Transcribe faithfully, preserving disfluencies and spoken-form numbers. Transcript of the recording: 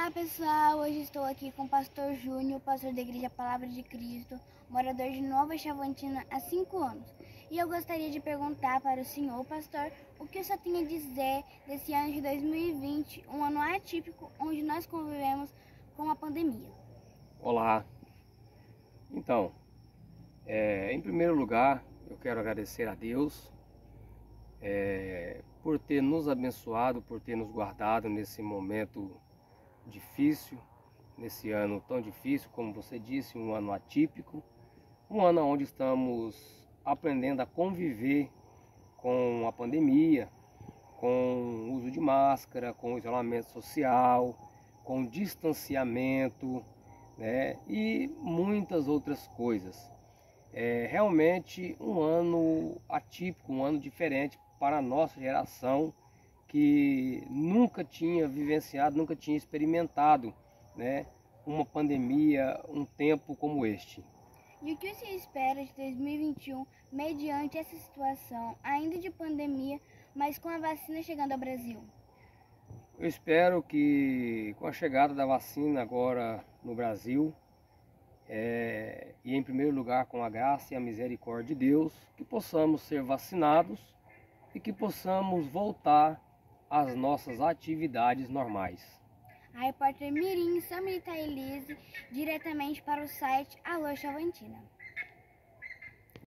Olá pessoal, hoje estou aqui com o pastor Júnior, pastor da Igreja Palavra de Cristo, morador de Nova Chavantina há cinco anos. E eu gostaria de perguntar para o senhor, pastor, o que o senhor tem a dizer desse ano de dois mil e vinte, um ano atípico, onde nós convivemos com a pandemia. Olá, então, é, em primeiro lugar, eu quero agradecer a Deus é, por ter nos abençoado, por ter nos guardado nesse momento difícil, nesse ano tão difícil, como você disse, um ano atípico, um ano onde estamos aprendendo a conviver com a pandemia, com o uso de máscara, com o isolamento social, com o distanciamento, né, e muitas outras coisas. É realmente um ano atípico, um ano diferente para a nossa geração, que nunca tinha vivenciado, nunca tinha experimentado, né, uma pandemia, um tempo como este. E o que você espera de dois mil e vinte e um, mediante essa situação, ainda de pandemia, mas com a vacina chegando ao Brasil? Eu espero que com a chegada da vacina agora no Brasil, é, e em primeiro lugar com a graça e a misericórdia de Deus, que possamos ser vacinados e que possamos voltar às nossas atividades normais. A repórter Mirim Samita Elise, diretamente para o site Alô Chavantina.